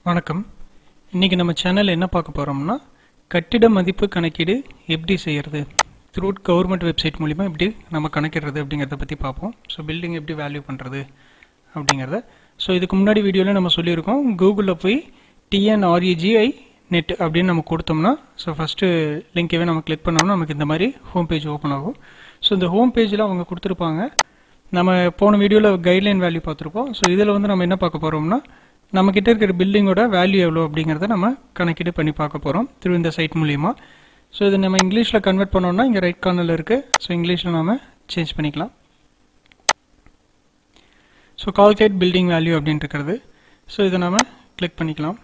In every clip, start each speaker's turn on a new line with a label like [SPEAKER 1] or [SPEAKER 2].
[SPEAKER 1] வணக்கம். இன்னைக்கு நம்ம சேனல்ல என்ன பார்க்க போறோம்னா கட்டிட மதிப்பு கணக்கீடு எப்படி செய்யறது த்ரூ கவர்மெண்ட் வெப்சைட் மூலமா எப்படி நம்ம கணக்கிடுறது அப்படிங்கறத பத்தி பார்ப்போம். சோ பில்டிங் எப்படி வேல்யூ பண்றது அப்படிங்கறத. சோ இதுக்கு முன்னாடி வீடியோல நம்ம சொல்லியிருக்கோம். கூகுள்ல போய் TNREGI net அப்படின்னு நம்ம கொடுத்தோம்னா சோ ஃபர்ஸ்ட் லிங்கைவே நம்ம கிளிக் பண்ணோம்னா நமக்கு இந்த மாதிரி ஹோம் பேஜ் ஓபன் ஆகும். சோ இந்த ஹோம் பேஜ்ல அவங்க கொடுத்திருப்பாங்க. நம்ம போன வீடியோல கைட்லைன் வேல்யூ பார்த்திருப்போம். சோ இதுல வந்து நம்ம என்ன பார்க்க போறோம்னா நம்ம கிட்ட இருக்கிற பில்டிங்கோட வேல்யூ எவ்வளவு அப்படிங்கறத நம்ம கணக்கீடு பண்ணி பார்க்க போறோம் through இந்த சைட் மூலமா. சோ இத நம்ம இங்கிலீஷ்ல கன்வர்ட் பண்ணோம்னா இங்க ரைட் கார்னர்ல இருக்கு. சோ இங்கிலீஷ்ல நாம சேஞ்ச் பண்ணிக்கலாம். சோ கால்குலேட் பில்டிங் வேல்யூ அப்படினு இருக்குது. சோ இத நாம கிளிக் பண்ணிக்கலாம்.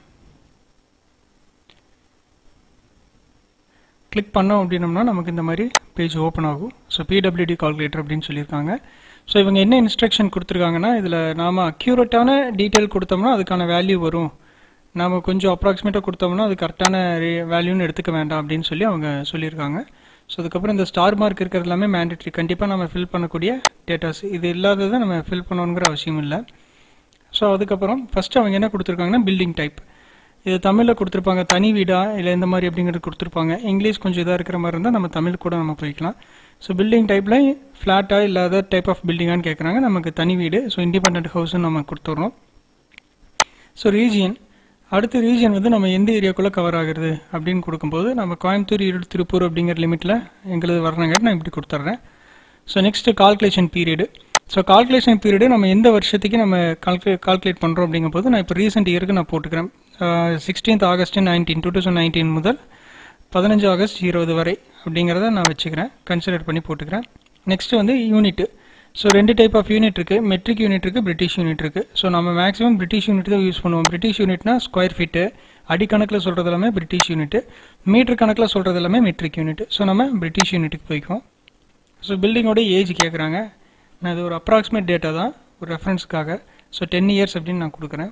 [SPEAKER 1] கிளிக் பண்ணோம் அப்படினோம்னா நமக்கு இந்த மாதிரி பேஜ் ஓபன் ஆகும். சோ PWD கால்குலேட்டர் அப்படினு சொல்லிருக்காங்க. சோ இவங்க என்ன இன்ஸ்ட்ரக்ஷன் கொடுத்திருக்காங்கன்னா இதுல நாம அக்யூரேட்டான டீடைல் கொடுத்தோம்னா அதுக்கான வேல்யூ வரும். நாம கொஞ்சம் அப்ராக்ஸிமேட்டா கொடுத்தோம்னா அது கரெக்ட்டான வேல்யூன்னு எடுத்துக்க வேண்டாம் அப்படினு சொல்லி அவங்க சொல்லிருக்காங்க. சோ அதுக்கு அப்புறம் இந்த ஸ்டார் மார்க் இருக்கிறது எல்லாமே மேண்டேட்டரி. கண்டிப்பா நாம ஃபில் பண்ணக்கூடிய டேட்டாஸ். இது இல்லாததை நம்ம ஃபில் பண்ணணும்ங்கற அவசியம் இல்ல. சோ அதுக்கு அப்புறம் ஃபர்ஸ்ட் அவங்க என்ன கொடுத்திருக்காங்கன்னா பில்டிங் டைப். இது தமிழ்ல கொடுத்திருப்பாங்க. தனி வீடா இல்ல இந்த மாதிரி அப்படிங்கறது கொடுத்திருப்பாங்க. இங்கிலீஷ் கொஞ்சம் இதா இருக்கிற மாதிரி இருந்தா நம்ம தமிழ் கூட நம்ம போய்க்கலாம். சோ பில்டிங் டைப்ல ஃபிளாட்டா இல்ல அதர் டைப் ஆஃப் பில்டிங்கான்னு கேக்குறாங்க. நமக்கு தனி வீடு. சோ இண்டிபெண்டன்ட் ஹவுஸ் நம்ம கொடுத்துறோம். So region. அடுத்த ரீஜியன் வந்து நம்ம எந்த ஏரியாக்குள்ள கவர் ஆகுறது அப்படினு கொடுக்கும்போது நம்ம கோயம்புத்தூர், ஈரோடு, திருப்பூர் அப்படிங்கற லிமிட்ல எங்களுக்கு வரணுங்க நான் இப்படி கொடுத்துறேன். So next calculation period. So calculation period நம்ம எந்த வருஷத்துக்கு நம்ம கால்குலேட் பண்றோம் அப்படிங்கும்போது நான் இப்ப ரீசன்ட் இயருக்கு நான் போட்டுக்கிறேன். 16th August 2019 முதல் 15 August 20 வரை அப்படிங்கறத நான் வெச்சுக்கிறேன். கன்சிடர் பண்ணி போட்டுக்கிறேன். நெக்ஸ்ட் வந்து யூனிட். சோ ரெண்டு டைப் ஆஃப் யூனிட் இருக்கு. மெட்ரிக் யூனிட் இருக்கு, பிரிட்டிஷ் யூனிட் இருக்கு. சோ நம்ம மேக்ஸिमम பிரிட்டிஷ் யூனிட் தான் யூஸ் பண்ணுவோம். பிரிட்டிஷ் யூனிட்னா ஸ்கொயர் ஃபீட். அடி கணக்குல சொல்றது எல்லாமே பிரிட்டிஷ் யூனிட். மீட்டர் கணக்குல சொல்றது எல்லாமே மெட்ரிக் யூனிட். சோ நம்ம பிரிட்டிஷ் யூனிட்க்கு போய்க்குவோம். சோ பில்டிங்கோட ஏஜ் கேக்குறாங்க. நான் இது ஒரு அப்ராக்ஸிமேட் டேட்டா தான் ஒரு ரெஃபரன்ஸ்க்காக. சோ 10 இயர்ஸ் அப்படினு நான் கொடுக்கிறேன்.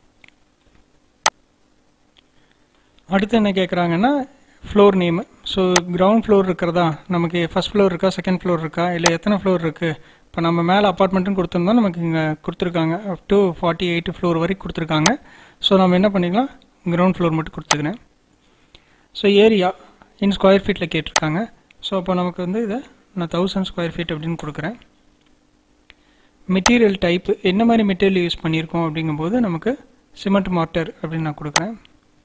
[SPEAKER 1] அடுத்து என்ன கேக்குறாங்கன்னா floor name. So ground floor இருக்குறதா, நமக்கு ஃபர்ஸ்ட் ஃப்ளோர் இருக்கா, செகண்ட் ஃப்ளோர் இருக்கா, இல்ல எத்தனை ஃப்ளோர் இருக்கு. இப்போ நம்ம மேல அபார்ட்மெண்ட்னு கொடுத்திருந்தா நமக்கு இங்க கொடுத்திருக்காங்க அப் டு 48 ஃப்ளோர் வரை கொடுத்திருக்காங்க. சோ நம்ம என்ன பண்ணிக்கலாம், கிரவுண்ட் ஃப்ளோர் மட்டும் கொடுத்துக்கிறேன். சோ ஏரியா இன் ஸ்கொயர் ஃபீட்ல கேட்டிருக்காங்க. சோ அப்போ நமக்கு வந்து இத நான் 1000 ஸ்கொயர் ஃபீட் அப்படினு கொடுக்கிறேன். மெட்டீரியல் டைப் என்ன மாதிரி மெட்டீரியல் யூஸ் பண்ணியிருக்கோம் அப்படிங்கும்போது நமக்கு சிமெண்ட் மார்ட்டர் அப்படின்னு நான் கொடுக்குறேன்.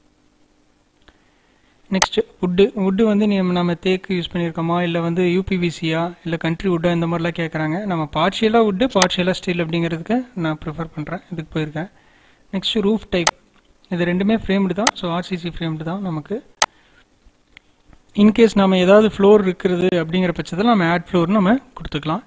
[SPEAKER 1] நெக்ஸ்ட் வுட் வந்து நம்ம தேக்கு யூஸ் பண்ணியிருக்கோமா இல்லை வந்து UPVCயா இல்லை கண்ட்ரி வுட்டா இந்த மாதிரிலாம் கேட்குறாங்க. நம்ம பார்ஷியலாக வுட்டு பார்ஷியலாக ஸ்டீல் அப்படிங்கிறதுக்கு நான் ப்ரிஃபர் பண்ணுறேன். இதுக்கு போயிருக்கேன். Next roof type. இது ரெண்டுமே ஃப்ரேம்டு தான். ஸோ RCC ஃப்ரேம்டு தான் நமக்கு. இன்கேஸ் நம்ம ஏதாவது ஃப்ளோர் இருக்கிறது அப்படிங்கிற பட்சத்தில் நம்ம ஆட் ஃப்ளோர்னு நம்ம கொடுத்துக்கலாம்.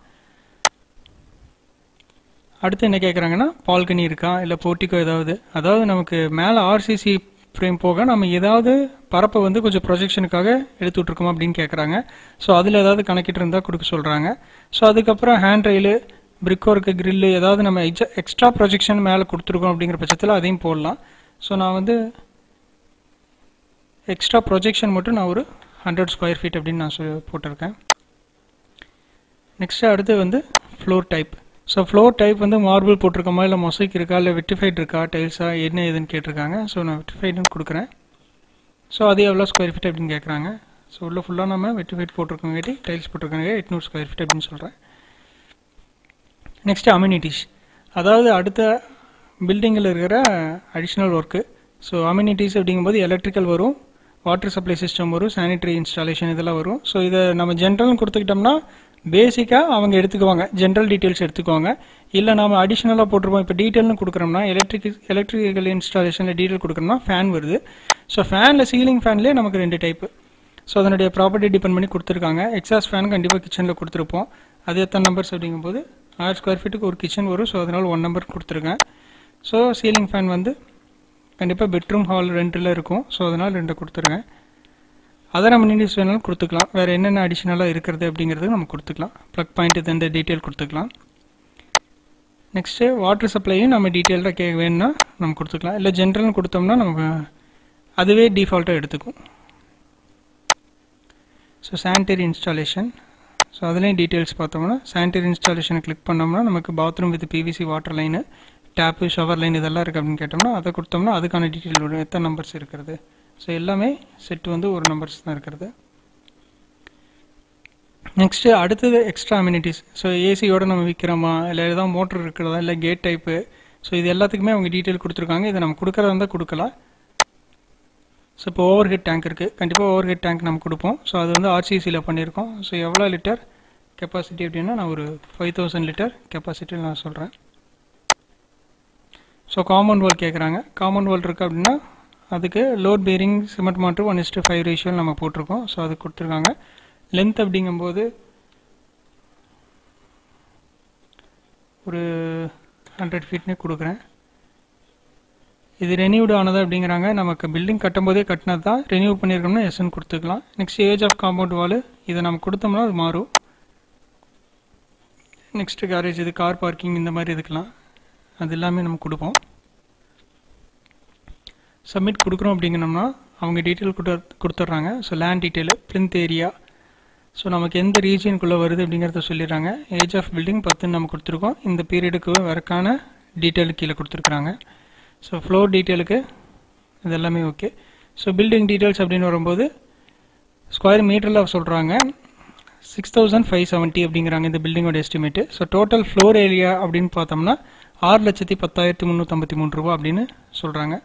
[SPEAKER 1] அடுத்து என்ன கேட்குறாங்கன்னா பால்கனி இருக்கா இல்லை போர்ட்டிக்கோ ஏதாவது. அதாவது நமக்கு மேலே RCC ஃப்ரேம் போக நம்ம ஏதாவது பரப்பை வந்து கொஞ்சம் ப்ரொஜெக்ஷனுக்காக எடுத்து விட்டுருக்கோமா அப்படின்னு கேட்குறாங்க. ஸோ அதில் ஏதாவது கணக்கிட்டு இருந்தால் கொடுக்க சொல்கிறாங்க. ஸோ அதுக்கப்புறம் hand rail, brick work, grill ஏதாவது நம்ம எக்ஸ்ட்ரா ப்ரொஜெக்ஷன் மேலே கொடுத்துருக்கோம் அப்படிங்கிற பட்சத்தில் அதையும் போடலாம். ஸோ நான் வந்து எக்ஸ்ட்ரா ப்ரொஜெக்ஷன் மட்டும் நான் ஒரு 100 ஸ்கொயர் ஃபீட் அப்படின்னு நான் போட்டிருக்கேன். நெக்ஸ்ட் அடுத்து வந்து floor type. So floor type வந்து மார்பிள் போட்டிருக்கோமா இல்லை மொசைக் இருக்கா இல்லை வெட்டிஃபைட் இருக்கா, டைல்ஸா என்ன ஏதுன்னு கேட்டிருக்காங்க. ஸோ நான் வெட்டிஃபைடுன்னு கொடுக்குறேன். ஸோ அது எவ்வளோ ஸ்கொயர் ஃபீட் அப்படின்னு கேட்குறாங்க. ஸோ உள்ள ஃபுல்லாக நம்ம வெட்டிஃபைட் போட்டிருக்கோங்காட்டி டைல்ஸ் போட்டிருக்காங்க 800 ஸ்கொயர் ஃபீட் அப்படின்னு சொல்கிறேன். Next amenities. அதாவது அடுத்த பில்டிங்கில் இருக்கிற அடிஷ்னல் ஒர்க்கு. ஸோ அம்யூனிட்டிஸ் அப்படிங்கும்போது எலக்ட்ரிக்கல் வரும், வாட்டர் சப்ளை சிஸ்டம் வரும், சானிட்டரி இன்ஸ்டாலேஷன் இதெல்லாம் வரும். ஸோ இதை நம்ம ஜென்ரல்னு கொடுத்துக்கிட்டோம்னா பேசிக்காக அவங்க எடுத்துக்குவாங்க, ஜென்ரல் டீட்டெயில்ஸ் எடுத்துக்குவாங்க. இல்லை நம்ம அடிஷ்னலாக போட்டிருப்போம். இப்போ டீட்டெயில்னு கொடுக்குறோம்னா எலக்ட்ரிக்கல் இன்ஸ்டாலேஷனில் டீட்டெயில் கொடுக்குறோம்னா ஃபேன் வருது. ஸோ ஃபேனில் சீலிங் ஃபேன்லேயே நமக்கு 2 டைப்பு. ஸோ அதனுடைய ப்ராப்பர்ட்டி டிபெண்ட் பண்ணி கொடுத்துருக்காங்க. எக்ஸாஸ்ட் ஃபேன் கண்டிப்பாக கிச்சனில் கொடுத்துருப்போம். அது எத்தனை நம்பர்ஸ் அப்படிங்கும்போது 1000 ஸ்கொயர் ஃபீட்டுக்கு ஒரு கிச்சன் வரும். ஸோ அதனால் 1 நம்பர் கொடுத்துருக்கேன். ஸோ சீலிங் ஃபேன் வந்து கண்டிப்பாக பெட்ரூம் ஹால் 2ல் இருக்கும். ஸோ அதனால் 2 கொடுத்துருக்கேன். அதர் அம்யூனிட்டிஸ் வேணாலும் கொடுத்துக்கலாம். வேறு என்னென்ன அடிஷ்னலாக இருக்கிறது அப்படிங்கிறது நம்ம கொடுத்துக்கலாம். ப்ளக் பாயிண்ட் இந்த டீட்டெயில் கொடுத்துக்கலாம். நெக்ஸ்ட்டு வாட்டர் சப்ளையும் நம்ம டீட்டெயில்டாக வேணும்னா நம்ம கொடுத்துக்கலாம். இல்லை ஜென்ரல்னு கொடுத்தோம்னா நமக்கு அதுவே டிஃபால்ட்டாக எடுத்துக்கும். So sanitary installation. ஸோ அதுலேயும் டீட்டெயில்ஸ் பார்த்தோம்னா சானிட்டரி இன்ஸ்டாலேஷனை கிளிக் பண்ணோம்னா நமக்கு bathroom with PVC water line, tap shower line இதெல்லாம் இருக்குது அப்படின்னு கேட்டோம்னா அதை கொடுத்தோம்னா அதுக்கான டீட்டெயில் வரும், எத்தனை நம்பர்ஸ் இருக்கிறது. ஸோ எல்லாமே செட் வந்து ஒரு நம்பர்ஸ் தான் இருக்கிறது. நெக்ஸ்ட்டு அடுத்தது எக்ஸ்ட்ரா அம்யூனிட்டிஸ். ஸோ ஏசியோடு நம்ம விற்கிறோமா, இல்லை ஏதாவது மோட்டர் இருக்கிறதா, இல்லை கேட் டைப்பு. ஸோ இது எல்லாத்துக்குமே அவங்க டீட்டெயில் கொடுத்துருக்காங்க. இதை நம்ம கொடுக்குறதா இருந்தால் கொடுக்கலாம். ஸோ இப்போ ஓவர் ஹெட் டேங்க் இருக்குது, கண்டிப்பாக ஓவர் ஹெட் டேங்க் நம்ம கொடுப்போம். ஸோ அது வந்து ஆர்சிசியில் பண்ணியிருக்கோம். ஸோ எவ்வளோ லிட்டர் கெப்பாசிட்டி அப்படின்னா நான் ஒரு 5000 லிட்டர் கெப்பாசிட்டியில் நான் சொல்கிறேன். ஸோ காம்பவுண்ட் வால் கேட்குறாங்க. காம்பவுண்ட் வால் இருக்குது அப்படின்னா அதுக்கு லோட் பேரிங் சிமெண்ட் மாற்று 1:5 ரேஷியோவில் நம்ம போட்டிருக்கோம். ஸோ அது கொடுத்துருக்காங்க. லென்த் அப்படிங்கும்போது ஒரு 100 ஃபீட்னே கொடுக்குறேன். இது ரெனியூடு ஆனது அப்படிங்கிறாங்க. நமக்கு பில்டிங் கட்டும்போதே கட்டினது தான், ரெனியூ பண்ணியிருக்கோம்னா எஸ்என் கொடுத்துக்கலாம். Next age of compound wall இதை நம்ம கொடுத்தோம்னா அது மாறும். நெக்ஸ்ட்டு கேரேஜ், இது கார் பார்க்கிங் இந்த மாதிரி இதுக்கெலாம் அது எல்லாமே நம்ம கொடுப்போம். சப்மிட் கொடுக்குறோம் அப்படிங்கணும்னா அவங்க டீட்டெயில் கொடுத்துட்றாங்க. So land detail, plinth area, so நமக்கு எந்த ரீஜியனுக்குள்ளே வருது அப்படிங்கிறத சொல்லிடுறாங்க. ஏஜ் ஆஃப் பில்டிங் 10 நம்ம கொடுத்துருக்கோம். இந்த பீரியடுக்கு வரக்கான டீட்டெயிலுக்கு கீழே கொடுத்துருக்குறாங்க. ஸோ ஃப்ளோர் டீட்டெயிலுக்கு இது எல்லாமே ஓகே. ஸோ பில்டிங் டீட்டெயில்ஸ் அப்படின்னு வரும்போது ஸ்கொயர் மீட்டரில் சொல்கிறாங்க 6570 அப்படிங்கிறாங்க இந்த பில்டிங்கோட estimate. So total floor area அப்படின்னு பார்த்தோம்னா 6,10,353 ரூபா அப்படின்னு சொல்கிறாங்க.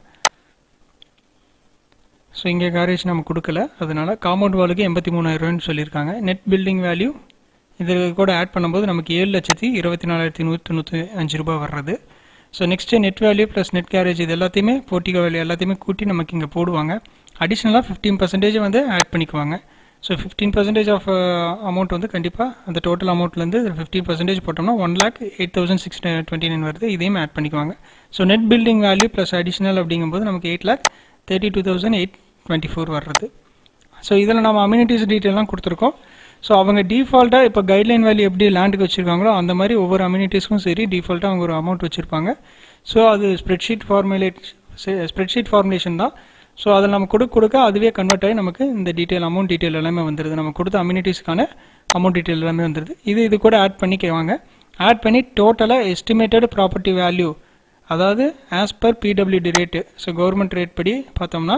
[SPEAKER 1] ஸோ இங்கே கேரேஜ் நம்ம கொடுக்கல, அதனால காம்பவுண்ட் வாலுக்கு 83,000 சொல்லியிருக்காங்க. நெட் பில்டிங் வேல்யூ இது கூட ஆட் பண்ணும்போது நமக்கு 7,24,195 ரூபா வர்றது. So next net value plus net garage இது எல்லாத்தையுமே போர்ட்டிகோ வேல்யூ எல்லாத்தையுமே கூட்டி நமக்கு இங்கே போடுவாங்க. அடிஷ்னலாக 15% வந்து ஆட் பண்ணிக்குவாங்க. ஸோ 15% ஆஃப் அமௌண்ட் வந்து கண்டிப்பாக அந்த டோட்டல் அமௌண்ட்லேருந்து 15% போட்டோம்னா 1,08,629 வருது. இதையும் ஆட் பண்ணிக்குவாங்க. So net building value plus additional அப்படிங்கும்போது நமக்கு 8,32,824 வர்றது. ஸோ இதில் நம்ம அம்யூனிட்டிஸ் டீட்டெயிலாம் கொடுத்துருக்கோம். ஸோ அவங்க டிஃபால்ட்டாக இப்போ கைட்லைன் வேல்யூ எப்படி லேண்டுக்கு வச்சுருக்காங்களோ அந்த மாதிரி ஒவ்வொரு அம்யூனிட்டிஸ்க்கும் சரி டிஃபால்ட்டாக அவங்க ஒரு அமௌண்ட் வச்சுருப்பாங்க. ஸோ அது ஸ்ப்ரெட்ஷீட் ஃபார்முலேஷன் தான். ஸோ அதில் நம்ம கொடுக்க அதுவே கன்வெர்ட் ஆகி நமக்கு இந்த டீட்டெயில் அமௌண்ட் டீட்டெயில் எல்லாமே வந்துடுது. நம்ம கொடுத்த அம்யூனிட்டிஸ்க்கான அமௌண்ட் டீட்டெயில் எல்லாமே வந்துடுது. இது கூட ஆட் பண்ணிக்குவாங்க. ஆட் பண்ணி டோட்டலாக எஸ்டிமேட்டட் ப்ராப்பர்ட்டி வேல்யூ, அதாவது as per PWD rate, so government rate படி பார்த்தோம்னா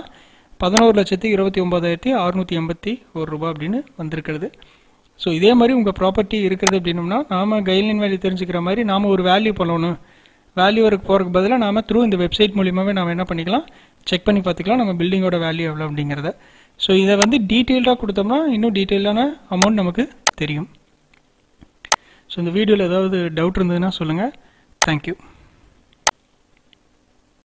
[SPEAKER 1] 11,29,681 ரூபா அப்படின்னு வந்திருக்கிறது. ஸோ இதே மாதிரி உங்கள் ப்ராப்பர்ட்டி இருக்கிறது அப்படின்னோம்னா நாம் கைட்லைன் வேல்யூ தெரிஞ்சுக்கிற மாதிரி நாம் ஒரு வேல்யூ பண்ணணும். வேல்யூ போகிறதுக்கு பதிலாக நாம் த்ரூ இந்த வெப்சைட் மூலியமாகவே நாம் என்ன பண்ணிக்கலாம், செக் பண்ணி பார்த்துக்கலாம் நம்ம பில்டிங்கோட வேல்யூ எவ்வளோ அப்படிங்கிறத. ஸோ இதை வந்து டீட்டெயில்டாக கொடுத்தோம்னா இன்னும் டீட்டெயிலான அமௌண்ட் நமக்கு தெரியும். ஸோ இந்த வீடியோவில் ஏதாவது டவுட் இருந்ததுன்னா சொல்லுங்கள். தேங்க்யூ.